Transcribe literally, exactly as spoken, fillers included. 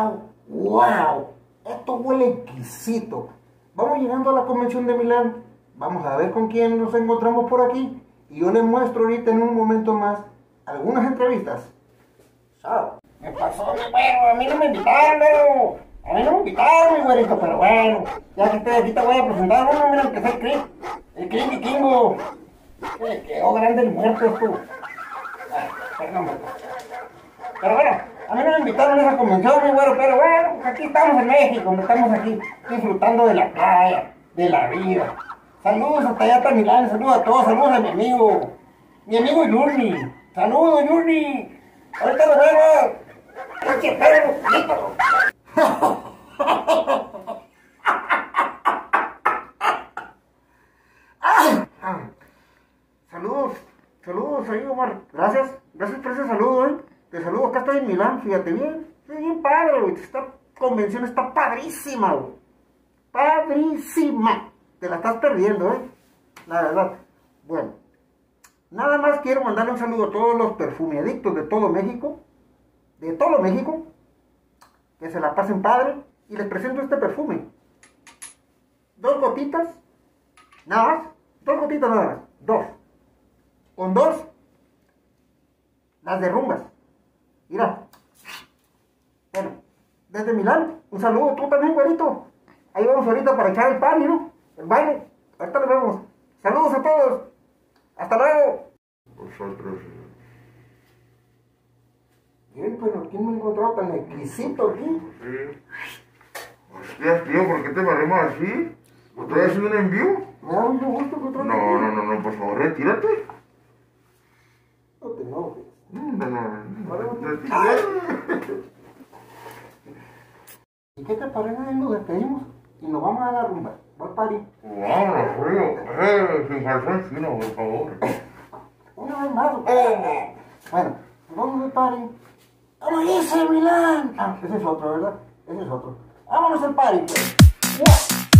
wow, wow. Esto huele exquisito. Vamos llegando a la convención de Milán. Vamos a ver con quién nos encontramos por aquí. Y yo les muestro ahorita en un momento más algunas entrevistas. Chao. ¿Qué pasó, mi güero? A mí no me invitaron, pero... A mí no me invitaron, mi güerito, pero bueno. Ya que estoy aquí te voy a presentar uno, mira, que es el Cris. El Cris Vikingo. Que quedó grande el muerto esto. Ah, perdón, perdón. Pero bueno, a mí no me invitaron a esa convención, mi güero, pero bueno, pues aquí estamos en México, estamos aquí disfrutando de la playa, de la vida. Saludos hasta allá hasta Milán, saludos a todos, saludos a mi amigo, mi amigo Yurni. Saludos, Yurni. Ahorita nos vemos. ¡Qué perro, quítalo! Saludos, saludos ahí, Omar. Gracias, gracias por ese saludo, eh. Te saludo, acá estoy en Milán, fíjate bien. Es bien padre, güey. Esta convención está padrísima, güey. Padrísima. Te la estás perdiendo, eh. La verdad. Bueno, nada más quiero mandarle un saludo a todos los perfumeadictos de todo México. De todo México. Que se la pasen padre. Y les presento este perfume. Dos gotitas. Nada más. Dos gotitas nada más. Dos. Con dos. Las derrumbas. Mira. Bueno. Desde Milán. Un saludo. Tú también, güerito. Ahí vamos ahorita para echar el party, ¿no? El baile. Ahorita nos vemos. Saludos a todos. Hasta luego. Vosotros. Bien, pero ¿quién me encontró tan exquisito aquí? Sí. Hostias, tío, ¿por qué te paremos así? ¿Estoy haciendo un envío? Me da mucho gusto encontrarte No, aquí. no, no, no, por favor, retírate. No te enojes. No, no, no. Vale, Retírate. ¿Y qué te parece si nos despedimos y nos vamos a la rumba? Voy al party. Vámonos, frío. Eh, sin calzón fino, por favor. Una vez más. Eh. Bueno, nos vamos al party. ¡Como dice Milán! Ah, ese es otro, ¿verdad? Ese es otro. Vámonos al party, pues. ¡Wow!